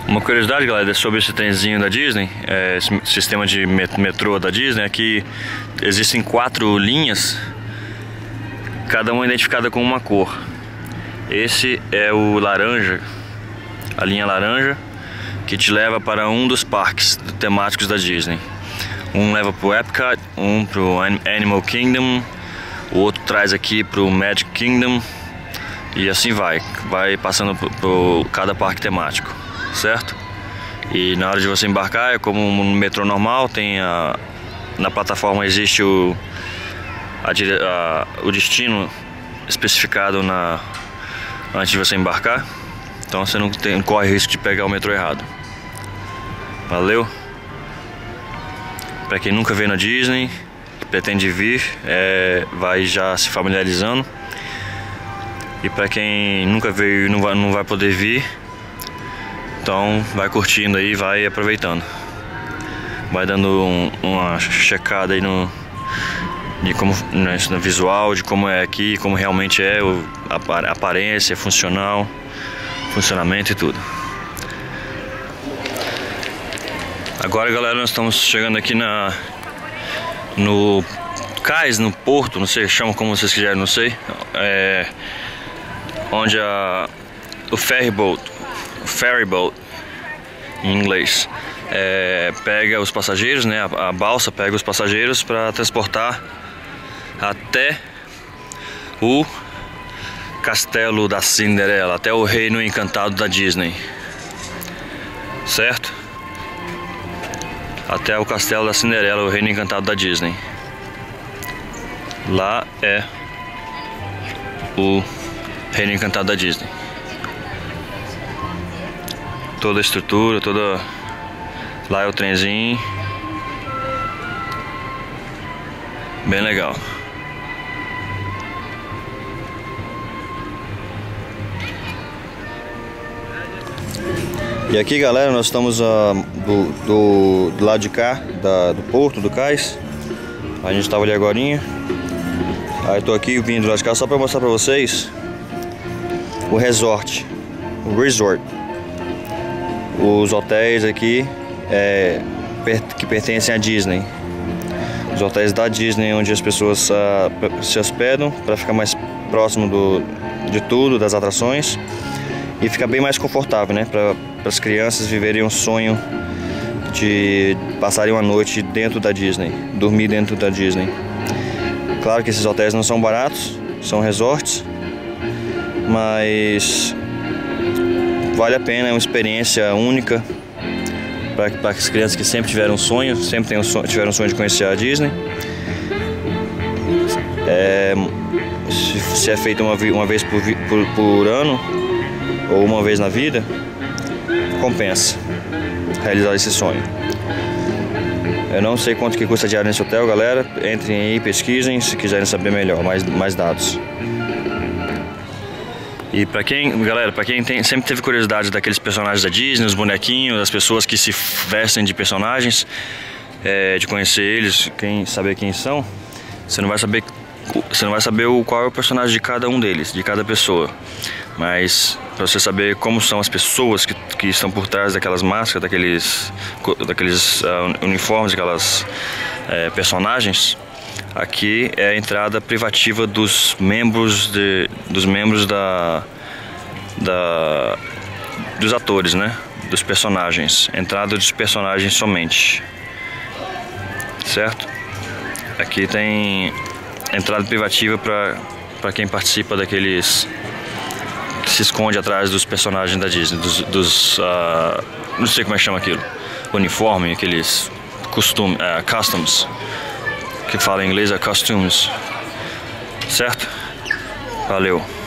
Uma curiosidade, galera, sobre esse trenzinho da Disney, esse sistema de metrô da Disney, é que existem 4 linhas, cada uma identificada com uma cor. Esse é o laranja, a linha laranja, que te leva para um dos parques temáticos da Disney. Um leva para o Epcot, um para o Animal Kingdom, o outro traz aqui para o Magic Kingdom, e assim vai passando por cada parque temático, certo? E na hora de você embarcar, é como no metrô normal, na plataforma existe o destino especificado antes de você embarcar, então você não corre risco de pegar o metrô errado. Valeu! Para quem nunca veio na Disney, pretende vir, vai já se familiarizando. E para quem nunca veio e não vai poder vir, então vai curtindo aí, vai aproveitando. Vai dando uma checada aí no visual, de como é aqui, como realmente é a aparência, funcionamento e tudo. Agora, galera, nós estamos chegando aqui no cais, no porto, não sei, chama como vocês quiserem, não sei, onde o ferry boat em inglês, pega os passageiros, né? A balsa pega os passageiros para transportar até o Castelo da Cinderela, até o Reino Encantado da Disney, certo? Até o Castelo da Cinderela, o Reino Encantado da Disney. Lá é o Reino Encantado da Disney. Toda a estrutura, lá é o trenzinho. Bem legal. E aqui, galera, nós estamos do lado de cá do porto, do cais. A gente estava ali agorinha. Aí tô aqui vindo do lado de cá só para mostrar para vocês o resort. Os hotéis aqui que pertencem à Disney. Os hotéis da Disney, onde as pessoas se hospedam para ficar mais próximo de tudo, das atrações, e ficar bem mais confortável, né? Para as crianças viverem um sonho de passarem uma noite dentro da Disney, dormir dentro da Disney. Claro que esses hotéis não são baratos, são resorts, mas vale a pena, é uma experiência única para as crianças que sempre tiveram um sonho, tiveram um sonho de conhecer a Disney. Se é feito uma vez por ano ou uma vez na vida, compensa realizar esse sonho. Eu não sei quanto que custa a diária nesse hotel, galera. Entrem aí, pesquisem se quiserem saber melhor, mais dados. E pra quem sempre teve curiosidade daqueles personagens da Disney, os bonequinhos, as pessoas que se vestem de personagens, de conhecer eles, saber quem são, você não vai saber qual é o personagem de cada um deles, de cada pessoa. Mas para você saber como são as pessoas que estão por trás daquelas máscaras, daqueles uniformes, daquelas personagens, aqui é a entrada privativa dos membros dos atores, né? Dos personagens. Entrada dos personagens somente, certo? Aqui tem entrada privativa para quem participa daqueles que se esconde atrás dos personagens da Disney, não sei como é que chama aquilo, uniforme, aqueles customs, que fala em inglês costumes, certo? Valeu!